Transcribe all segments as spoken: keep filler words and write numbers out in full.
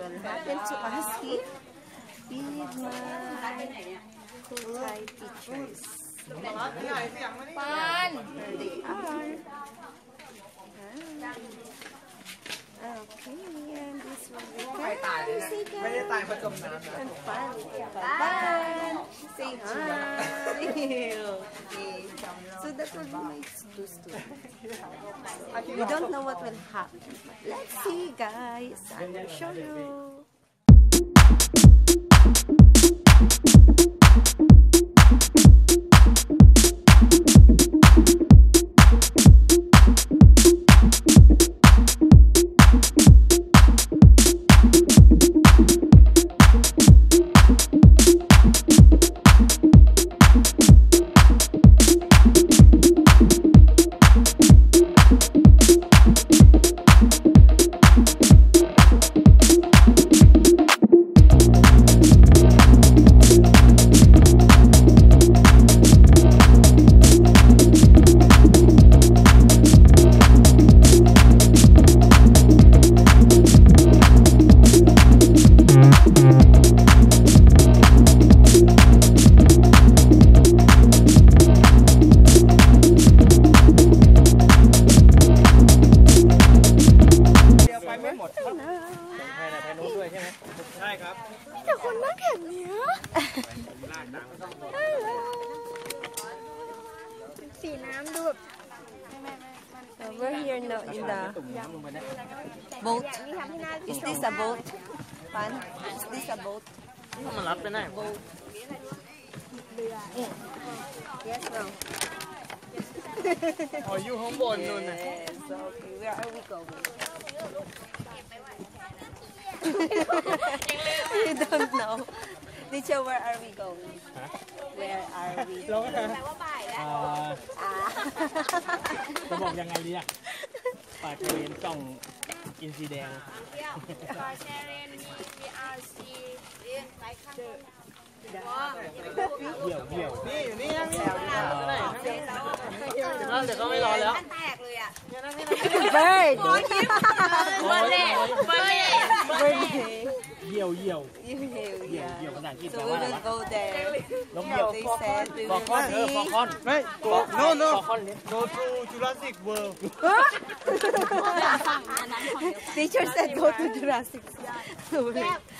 will happen to us here with my Thai teachers. Fun! There they are. Okay, and this one we can say and fun. Fun! Say hi! Okay. So that will be my two students. We don't know what will happen. But let's see, guys. I will show you. We're here now in the boat. Is this a boat? Pan? Is this a boat? Boat. Yes, no. Oh, you home born, no? Yes, okay. Where are we going? You don't know. Teacher, where are we going? Where are we going? จะบอกยังไงดีอะปากเรียนกล่องอินซีแดงเดี่ยวเดี่ยวนี่นี่นั่งนี่เดี๋ยวเดี๋ยวก็ไม่รอแล้วแตกเลยอ่ะเบิร์ดเบิร์ดเบิร์ดเบิร์ดเดี่ยวเดี่ยวเดี่ยวเดี่ยวเดี่ยวภาษาอังกฤษ So we will go there. ลงเดี่ยว They said we ฟอ will คอนเออฟอคอนไม่ go no no go to Jurassic World Teacher said go to Jurassic World.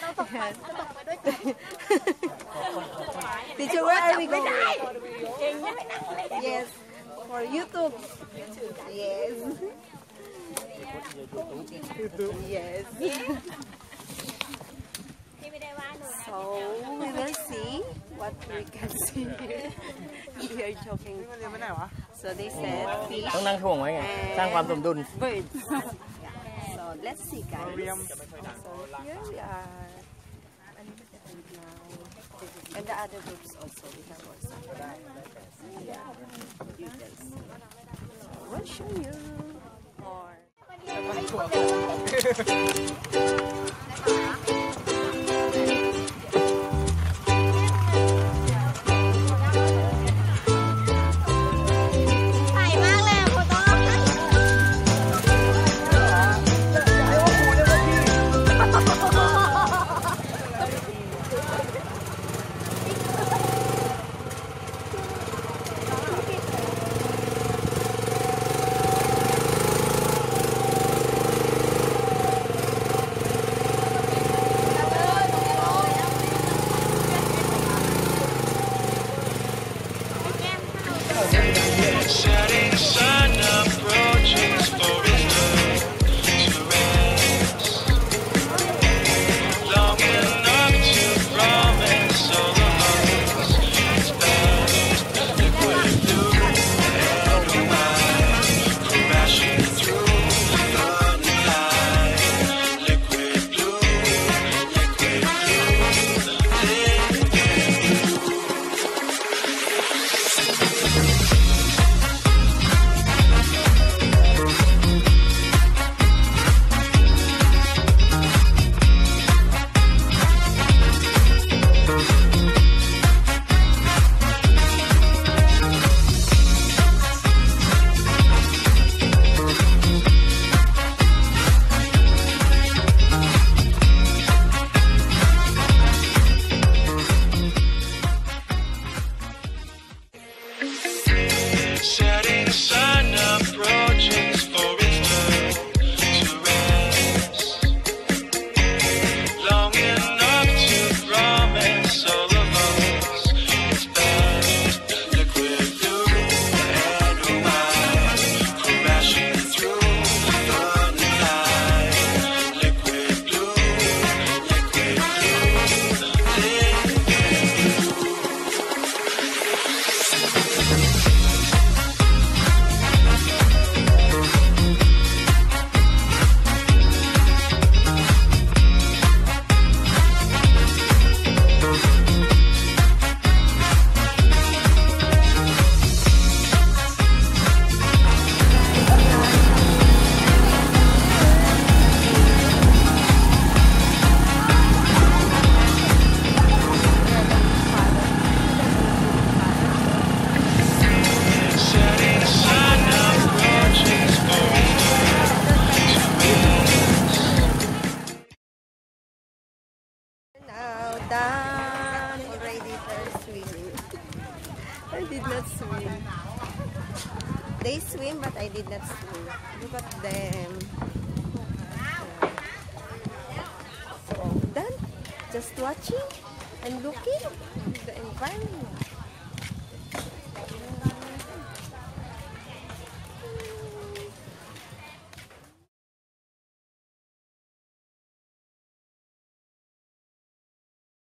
Teacher, where are we going? Yes, for YouTube. Yes. Yes. So we will see what we can see here. We are joking. So they said fish ต้องนั่งถ่วงไว้ไงสร้างความสมดุล birds. So let's see, guys. So here we are. And the other groups also we have also. Yeah, you can see. So we'll show you more. เ They swim, but I did not swim. Look at them. So, done. Just watching and looking at the environment.